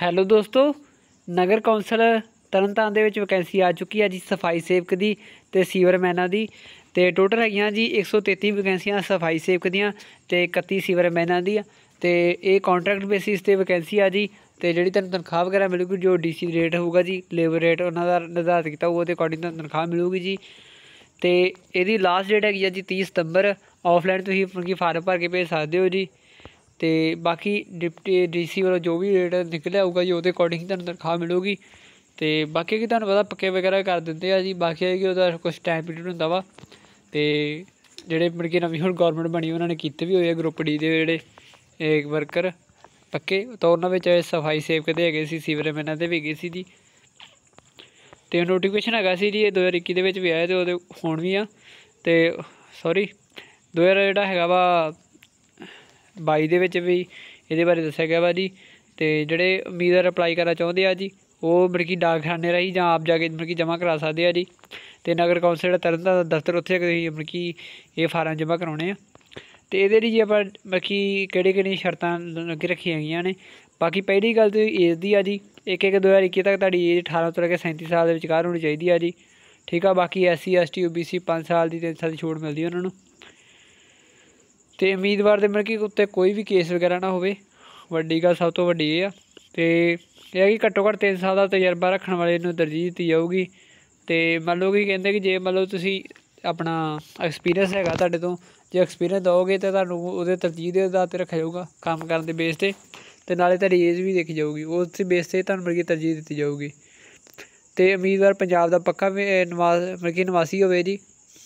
Hello ਦੋਸਤੋ, ਨਗਰ council Tarn Taran ਦੇ ਵਿੱਚ ਵੈਕੈਂਸੀ ਆ ਚੁੱਕੀ ਹੈ ਜੀ ਸਫਾਈ ਸੇਵਕ ਦੀ ਅਤੇ ਸੀਵਰਮੈਨਾਂ ਦੀ। ਅਤੇ ਟੋਟਲ ਹੈਗੀਆਂ ਜੀ 133 ਵੈਕੈਂਸੀਆਂ ਸਫਾਈ ਸੇਵਕ ਦੀਆਂ ਅਤੇ 31 ਸੀਵਰਮੈਨਾਂ ਦੀਆਂ। ਅਤੇ ਇਹ ਕਾਂਟਰੈਕਟ ਬੇਸਿਸ 'ਤੇ ਵੈਕੈਂਸੀ ਆ ਜੀ। ਅਤੇ ਜਿਹੜੀ ਤੁਹਾਨੂੰ ਤਨਖਾਹ ਵਗੈਰਾ ਮਿਲੂਗੀ, ਜੋ DC ਰੇਟ ਹੋਊਗਾ ਜੀ, ਲੇਬਰ ਰੇਟ ਉਹਨਾਂ ਦਾ ਨਿਰਧਾਰਿਤ ਕੀਤਾ ਹੋਊਗਾ, ਉਹਦੇ ਅਕੋਰਡਿੰਗ ਤੁਹਾਨੂੰ ਤਨਖਾਹ ਮਿਲੂਗੀ ਜੀ। ਅਤੇ ਇਹਦੀ ਲਾਸਟ ਡੇਟ ਹੈਗੀ ਆ ਜੀ 30 ਸਤੰਬਰ। ਆਫਲਾਈਨ ਤੁਸੀਂ ਮਤਲਬ ਕਿ ਫਾਰਮ ਭਰ ਕੇ ਭੇਜ ਸਕਦੇ ਹੋ ਜੀ। ਅਤੇ ਬਾਕੀ ਡਿਪਟੀ DC ਵੱਲੋਂ ਜੋ ਵੀ ਰੇਟ ਨਿਕਲਿਆ ਹੋਊਗਾ ਜੀ, ਉਹਦੇ ਅਕੋਰਡਿੰਗ ਤੁਹਾਨੂੰ ਤਨਖਾਹ ਮਿਲੂਗੀ। ਅਤੇ ਬਾਕੀ ਕਿ ਤੁਹਾਨੂੰ ਪਤਾ ਪੱਕੇ ਵਗੈਰਾ ਕਰ ਦਿੰਦੇ ਆ ਜੀ। ਬਾਕੀ ਹੈ ਕਿ ਉਹਦਾ ਕੁਛ ਟਾਈਮ ਪੀਰੀਅਡ ਹੁੰਦਾ ਵਾ। ਅਤੇ ਜਿਹੜੇ ਮਤਲਬ ਕਿ ਨਵੀਂ ਹੁਣ ਗੌਰਮੈਂਟ ਬਣੀ, ਉਹਨਾਂ ਨੇ ਕੀਤੇ ਵੀ ਹੋਏ ਆ ਗਰੁੱਪ D ਦੇ ਜਿਹੜੇ ਵਰਕਰ ਪੱਕੇ, ਤਾਂ ਉਹਨਾਂ ਵਿੱਚ ਸਫਾਈ ਸੇਵਕ ਦੇ ਹੈਗੇ ਸੀ, ਸੀਵਰਮੈਨਾਂ ਦੇ ਵੀ ਹੈਗੇ ਸੀ ਜੀ। ਅਤੇ ਨੋਟੀਫਿਕੇਸ਼ਨ ਹੈਗਾ ਸੀ ਜੀ, ਇਹ 2021 ਦੇ ਵਿੱਚ ਵੀ ਆਇਆ ਅਤੇ ਉਹਦੇ ਹੁਣ ਵੀ ਆ। ਅਤੇ ਸੋਰੀ 2000 ਜਿਹੜਾ ਹੈਗਾ ਵਾ 22 ਦੇ ਵਿੱਚ ਵੀ ਇਹਦੇ ਬਾਰੇ ਦੱਸਿਆ ਗਿਆ ਵਾ ਜੀ। ਅਤੇ ਜਿਹੜੇ ਉਮੀਦਵਾਰ ਅਪਲਾਈ ਕਰਨਾ ਚਾਹੁੰਦੇ ਆ ਜੀ, ਉਹ ਮਤਲਬ ਕਿ ਡਾਕਖਾਨੇ ਰਾਹੀਂ ਜਾਂ ਆਪ ਜਾ ਕੇ ਮਤਲਬ ਕਿ ਜਮ੍ਹਾਂ ਕਰਾ ਸਕਦੇ ਆ ਜੀ। ਅਤੇ ਨਗਰ ਕੌਂਸਲ ਜਿਹੜਾ ਤਰਨਤਾਰਨ ਦਾ ਦਫ਼ਤਰ, ਉੱਥੇ ਤੁਸੀਂ ਮਤਲਬ ਕਿ ਇਹ ਫਾਰਮ ਜਮ੍ਹਾਂ ਕਰਾਉਣੇ ਆ। ਅਤੇ ਇਹਦੇ ਲਈ ਜੀ ਆਪਾਂ ਮਤਲਬ ਕਿ ਕਿਹੜੀਆਂ ਸ਼ਰਤਾਂ ਅੱਗੇ ਰੱਖੀਆਂ ਗਈਆਂ ਨੇ। ਬਾਕੀ ਪਹਿਲੀ ਗੱਲ ਤਾਂ ਏਜ ਦੀ ਆ ਜੀ, 1/1/2021 ਤੱਕ ਤੁਹਾਡੀ ਏਜ 18 ਤੋਂ ਲੈ ਕੇ 37 ਸਾਲ ਦੇ ਵਿਚਕਾਰ ਹੋਣੀ ਚਾਹੀਦੀ ਆ ਜੀ। ਠੀਕ ਆ। ਬਾਕੀ SC ST OBC 5 ਸਾਲ ਦੀ 3 ਸਾਲ ਦੀ ਛੋਟ ਮਿਲਦੀ ਉਹਨਾਂ ਨੂੰ। ਅਤੇ ਉਮੀਦਵਾਰ ਦੇ ਮਤਲਬ ਕਿ ਉੱਤੇ ਕੋਈ ਵੀ ਕੇਸ ਵਗੈਰਾ ਨਾ ਹੋਵੇ, ਵੱਡੀ ਗੱਲ ਸਭ ਤੋਂ ਵੱਡੀ ਇਹ ਆ। ਅਤੇ ਇਹ ਹੈ ਕਿ ਘੱਟੋ ਘੱਟ 3 ਸਾਲ ਦਾ ਤਜਰਬਾ ਰੱਖਣ ਵਾਲੇ ਨੂੰ ਤਰਜੀਹ ਦਿੱਤੀ ਜਾਊਗੀ। ਅਤੇ ਮੰਨ ਲਓ ਕਿ ਕਹਿੰਦੇ ਕਿ ਜੇ ਮੰਨ ਲਓ ਤੁਸੀਂ ਆਪਣਾ ਐਕਸਪੀਰੀਅੰਸ ਹੈਗਾ ਤੁਹਾਡੇ ਤੋਂ, ਜੇ ਐਕਸਪੀਰੀਅੰਸ ਦਿਓਗੇ ਤਾਂ ਤੁਹਾਨੂੰ ਉਹਦੇ ਤਰਜੀਹ ਦੇ ਆਧਾਰ 'ਤੇ ਰੱਖਿਆ ਜਾਊਗਾ ਕੰਮ ਕਰਨ ਦੇ ਬੇਸ 'ਤੇ। ਅਤੇ ਨਾਲੇ ਤੁਹਾਡੀ ਏਜ ਵੀ ਦੇਖੀ ਜਾਊਗੀ, ਉਸ ਬੇਸ 'ਤੇ ਤੁਹਾਨੂੰ ਮਤਲਬ ਕਿ ਤਰਜੀਹ ਦਿੱਤੀ ਜਾਊਗੀ। ਅਤੇ ਉਮੀਦਵਾਰ ਪੰਜਾਬ ਦਾ ਪੱਕਾ ਮਤਲਬ ਕਿ ਨਿਵਾਸੀ ਹੋਵੇ ਜੀ।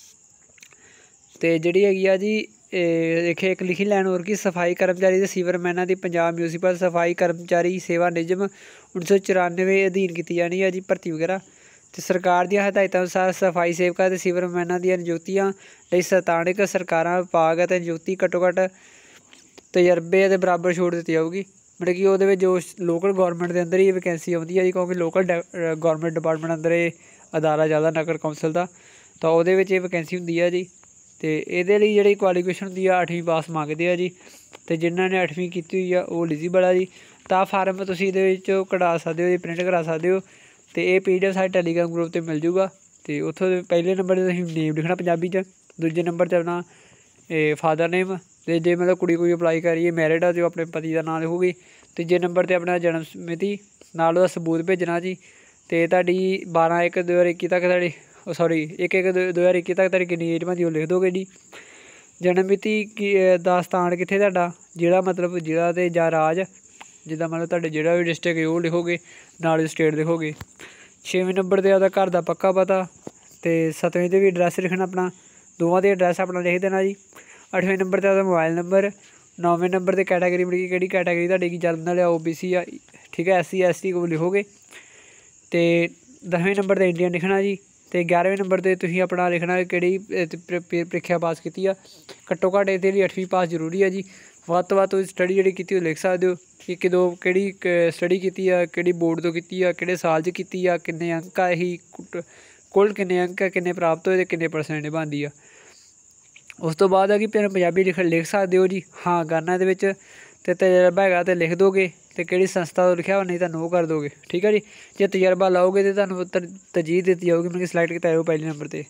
ਅਤੇ ਜਿਹੜੀ ਹੈਗੀ ਆ ਜੀ ਇੱਕ ਲਿਖੀ ਲੈਣ ਹੋਰ ਕਿ ਸਫਾਈ ਕਰਮਚਾਰੀ ਅਤੇ ਸੀਵਰਮੈਨਾਂ ਦੀ ਪੰਜਾਬ ਮਿਊਨਸੀਪਲ ਸਫਾਈ ਕਰਮਚਾਰੀ ਸੇਵਾ ਨਿਯਮ 1994 ਅਧੀਨ ਕੀਤੀ ਜਾਣੀ ਹੈ ਜੀ ਭਰਤੀ ਵਗੈਰਾ। ਅਤੇ ਸਰਕਾਰ ਦੀਆਂ ਹਦਾਇਤਾਂ ਅਨੁਸਾਰ ਸਫਾਈ ਸੇਵਕਾਂ ਅਤੇ ਸੀਵਰਮੈਨਾਂ ਦੀਆਂ ਨਿਯੁਕਤੀਆਂ ਲਈ ਸਥਾਨਕ ਸਰਕਾਰਾਂ ਵਿਭਾਗ ਅਤੇ ਨਿਯੁਕਤੀ ਘੱਟੋ ਘੱਟ ਤਜਰਬੇ ਅਤੇ ਬਰਾਬਰ ਛੋਟ ਦਿੱਤੀ ਜਾਊਗੀ। ਮਤਲਬ ਕਿ ਉਹਦੇ ਵਿੱਚ ਜੋ ਲੋਕਲ ਗੌਰਮੈਂਟ ਦੇ ਅੰਦਰ ਹੀ ਇਹ ਵੈਕੈਂਸੀ ਆਉਂਦੀ ਹੈ ਜੀ, ਕਿਉਂਕਿ ਲੋਕਲ ਗੌਰਮੈਂਟ ਡਿਪਾਰਟਮੈਂਟ ਅੰਦਰ ਇਹ ਅਦਾਰਾ ਜ਼ਿਆਦਾ ਨਗਰ ਕੌਂਸਲ ਦਾ, ਤਾਂ ਉਹਦੇ ਵਿੱਚ ਇਹ ਵੈਕੈਂਸੀ ਹੁੰਦੀ ਹੈ ਜੀ। ਅਤੇ ਇਹਦੇ ਲਈ ਜਿਹੜੀ ਕੁਆਲੀਫਿਕੇਸ਼ਨ ਹੁੰਦੀ ਆ 8ਵੀਂ ਪਾਸ ਮੰਗਦੇ ਆ ਜੀ। ਅਤੇ ਜਿਨ੍ਹਾਂ ਨੇ 8ਵੀਂ ਕੀਤੀ ਹੋਈ ਆ ਉਹ ਐਲੀਜੀਬਲ ਆ ਜੀ। ਤਾਂ ਫਾਰਮ ਤੁਸੀਂ ਇਹਦੇ ਵਿੱਚੋਂ ਕਢਾ ਸਕਦੇ ਹੋ ਜੀ, ਪ੍ਰਿੰਟ ਕਰਾ ਸਕਦੇ ਹੋ। ਅਤੇ ਇਹ PDF ਸਾਡੇ ਟੈਲੀਗ੍ਰਾਮ ਗਰੁੱਪ 'ਤੇ ਮਿਲ ਜੂਗਾ। ਅਤੇ ਉੱਥੋਂ ਦੇ ਪਹਿਲੇ ਨੰਬਰ 'ਤੇ ਤੁਸੀਂ ਨੇਮ ਲਿਖਣਾ ਪੰਜਾਬੀ 'ਚ, ਦੂਜੇ ਨੰਬਰ 'ਤੇ ਆਪਣਾ ਫਾਦਰ ਨੇਮ, ਅਤੇ ਜੇ ਮਤਲਬ ਕੁੜੀ ਕੋਈ ਅਪਲਾਈ ਕਰੀਏ ਮੈਰਿਡ ਆ, ਅਤੇ ਉਹ ਆਪਣੇ ਪਤੀ ਦਾ ਨਾਂ ਲਿਖੂਗੀ। ਤੀਜੇ ਨੰਬਰ 'ਤੇ ਆਪਣਾ ਜਨਮ ਮਿਤੀ ਨਾਲ ਉਹਦਾ ਸਬੂਤ ਭੇਜਣਾ ਜੀ। ਅਤੇ ਤੁਹਾਡੀ 12/1/2021 ਤੱਕ ਤੁਹਾਡੀ 1/1/2021 ਤੱਕ ਤੁਹਾਡੀ ਕਿੰਨੀ ਏਜ ਬਣਦੀ ਉਹ ਲਿਖ ਦੋਗੇ ਜੀ। ਜਨਮ ਮਿਤੀ ਦਾ ਸਥਾਨ ਕਿੱਥੇ ਤੁਹਾਡਾ, ਜਿਹੜਾ ਮਤਲਬ ਜ਼ਿਲ੍ਹਾ ਅਤੇ ਜਾਂ ਰਾਜ, ਜਿੱਦਾਂ ਮਤਲਬ ਤੁਹਾਡੇ ਜਿਹੜਾ ਵੀ ਡਿਸਟ੍ਰਿਕਟ ਹੈ ਉਹ ਲਿਖੋਗੇ, ਨਾਲ ਸਟੇਟ ਲਿਖੋਗੇ। 6ਵੇਂ ਨੰਬਰ 'ਤੇ ਆਪਦਾ ਘਰ ਦਾ ਪੱਕਾ ਪਤਾ। ਅਤੇ 7ਵੇਂ 'ਤੇ ਵੀ ਐਡਰੈਸ ਲਿਖਣਾ ਆਪਣਾ, ਦੋਵਾਂ ਦੇ ਐਡਰੈਸ ਆਪਣਾ ਲਿਖ ਦੇਣਾ ਜੀ। 8ਵੇਂ ਨੰਬਰ 'ਤੇ ਆਪਦਾ ਮੋਬਾਈਲ ਨੰਬਰ। 9ਵੇਂ ਨੰਬਰ 'ਤੇ ਕੈਟਾਗਰੀ ਮਤਲਬ ਕਿ ਕਿਹੜੀ ਕੈਟਾਗਰੀ ਤੁਹਾਡੀ ਕੀ ਜਨਰਲ ਆ, OBC ਆ, ਠੀਕ ਹੈ, SC ST ਕੋਲ ਲਿਖੋਗੇ। ਅਤੇ 10ਵੇਂ ਨੰਬਰ 'ਤੇ ਇੰਡੀਅਨ ਲਿਖਣਾ ਜੀ। ਅਤੇ 11ਵੇਂ ਨੰਬਰ 'ਤੇ ਤੁਸੀਂ ਆਪਣਾ ਲਿਖਣਾ ਕਿਹੜੀ ਪ੍ਰੀਖਿਆ ਪਾਸ ਕੀਤੀ ਆ। ਘੱਟੋ ਘੱਟ ਇਹਦੇ ਲਈ 8ਵੀਂ ਪਾਸ ਜ਼ਰੂਰੀ ਆ ਜੀ। ਵੱਧ ਤੋਂ ਵੱਧ ਤੁਸੀਂ ਸਟੱਡੀ ਜਿਹੜੀ ਕੀਤੀ ਉਹ ਲਿਖ ਸਕਦੇ ਹੋ ਕਿ ਕਿਦੋਂ ਕਿਹੜੀ ਸਟੱਡੀ ਕੀਤੀ ਆ, ਕਿਹੜੀ ਬੋਰਡ ਤੋਂ ਕੀਤੀ ਆ, ਕਿਹੜੇ ਸਾਲ 'ਚ ਕੀਤੀ ਆ, ਕਿੰਨੇ ਅੰਕ ਆ, ਇਹੀ ਕੁੱਲ ਕਿੰਨੇ ਅੰਕ ਆ, ਕਿੰਨੇ ਪ੍ਰਾਪਤ ਹੋਏ ਅਤੇ ਕਿੰਨੇ % ਬਣਦੀ ਆ। ਉਸ ਤੋਂ ਬਾਅਦ ਆ ਕਿ ਪੰਜਾਬੀ ਲਿਖ ਸਕਦੇ ਹੋ ਜੀ, ਹਾਂ ਕਰਨਾ ਇਹਦੇ ਵਿੱਚ। ਅਤੇ ਤਜਰਬਾ ਹੈਗਾ ਤਾਂ ਲਿਖ ਦੋਗੇ, ਅਤੇ ਕਿਹੜੀ ਸੰਸਥਾ ਤੋਂ ਲਿਖਿਆ ਵਾ ਨਹੀਂ ਤੁਹਾਨੂੰ ਉਹ ਕਰ ਦੋਗੇ। ਠੀਕ ਹੈ ਜੀ। ਜੇ ਤਜਰਬਾ ਲਾਓਗੇ ਤਾਂ ਤੁਹਾਨੂੰ ਤਰਜੀਹ ਦਿੱਤੀ ਜਾਊਗੀ, ਮਤਲਬ ਕਿ ਸਿਲੈਕਟ ਕੀਤਾ ਜਾਊ ਪਹਿਲੇ ਨੰਬਰ 'ਤੇ।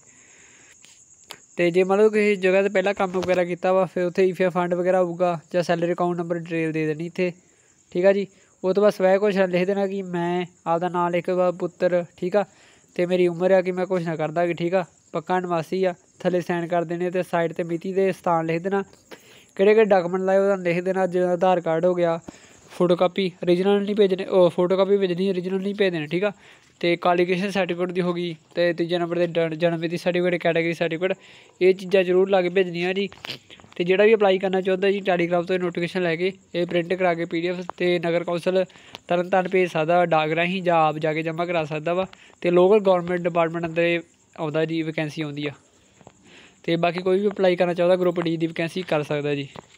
ਅਤੇ ਜੇ ਮੰਨ ਲਓ ਕਿਸੇ ਜਗ੍ਹਾ 'ਤੇ ਪਹਿਲਾਂ ਕੰਮ ਵਗੈਰਾ ਕੀਤਾ ਵਾ, ਫਿਰ ਉੱਥੇ EFA ਫੰਡ ਵਗੈਰਾ ਹੋਊਗਾ, ਜਾਂ ਸੈਲਰੀ ਅਕਾਊਂਟ ਨੰਬਰ ਡਿਟੇਲ ਦੇ ਦੇਣੀ ਇੱਥੇ। ਠੀਕ ਆ ਜੀ। ਉਹ ਤੋਂ ਬਾਅਦ ਸਵੈ ਘੋਸ਼ਣਾ ਲਿਖ ਦੇਣਾ ਕਿ ਮੈਂ ਆਪਦਾ ਨਾਂ ਲਿਖ ਕੇ ਪੁੱਤਰ, ਠੀਕ ਆ, ਅਤੇ ਮੇਰੀ ਉਮਰ ਆ ਕਿ ਮੈਂ ਘੋਸ਼ਣਾ ਕਰਦਾ ਕਿ ਠੀਕ ਆ ਪੱਕਾ ਨਿਵਾਸੀ ਆ, ਥੱਲੇ ਸਾਈਨ ਕਰ ਦੇਣੇ। ਅਤੇ ਸਾਈਡ 'ਤੇ ਮਿਤੀ ਦੇ ਸਥਾਨ ਲਿਖ ਦੇਣਾ, ਕਿਹੜੇ ਕਿਹੜੇ ਡਾਕੂਮੈਂਟ ਲਾਏ ਉਹਦਾ ਲਿਖ ਦੇਣਾ, ਜਿਵੇਂ ਆਧਾਰ ਕਾਰਡ ਹੋ ਗਿਆ, ਫੋਟੋ ਕਾਪੀ ਓਰੀਜਨਲ ਨਹੀਂ ਭੇਜਣੇ, ਉਹ ਫੋਟੋ ਕਾਪੀ ਭੇਜਣੀ, ਓਰੀਜਨਲ ਨਹੀਂ ਭੇਜਣੇ। ਠੀਕ ਆ। ਅਤੇ ਕੁਆਲੀਫਿਕੇਸ਼ਨ ਸਰਟੀਫਿਕੇਟ ਦੀ ਹੋ ਗਈ। ਅਤੇ ਤੀਜੇ ਨੰਬਰ 'ਤੇ ਜਨਮ ਮਿਤੀ ਸਰਟੀਫਿਕੇਟ, ਕੈਟਾਗਰੀ ਸਰਟੀਫਿਕੇਟ, ਇਹ ਚੀਜ਼ਾਂ ਜ਼ਰੂਰ ਲਾ ਕੇ ਭੇਜਣੀਆਂ ਜੀ। ਅਤੇ ਜਿਹੜਾ ਵੀ ਅਪਲਾਈ ਕਰਨਾ ਚਾਹੁੰਦਾ ਜੀ, ਟੈਲੀਗ੍ਰਾਮ ਤੋਂ ਨੋਟੀਫਿਕੇਸ਼ਨ ਲੈ ਕੇ ਇਹ ਪ੍ਰਿੰਟ ਕਰਾ ਕੇ PDF 'ਤੇ ਨਗਰ ਕੌਂਸਲ ਤਰਨਤਾਰਨ ਭੇਜ ਸਕਦਾ, ਡਾਕ ਰਾਹੀਂ, ਜਾਂ ਆਪ ਜਾ ਕੇ ਜਮ੍ਹਾਂ ਕਰਾ ਸਕਦਾ ਵਾ। ਅਤੇ ਲੋਕਲ ਗੌਰਮੈਂਟ ਡਿਪਾਰਟਮੈਂਟ ਅੰਦਰ ਆਉਂਦਾ ਜੀ, ਵੈਕੈਂਸੀ ਆਉਂਦੀ ਆ। ਅਤੇ ਬਾਕੀ ਕੋਈ ਵੀ ਅਪਲਾਈ ਕਰਨਾ ਚਾਹੁੰਦਾ ਗਰੁੱਪ D ਦੀ ਵੈਕੈਂਸੀ ਕਰ ਸਕਦਾ ਜੀ।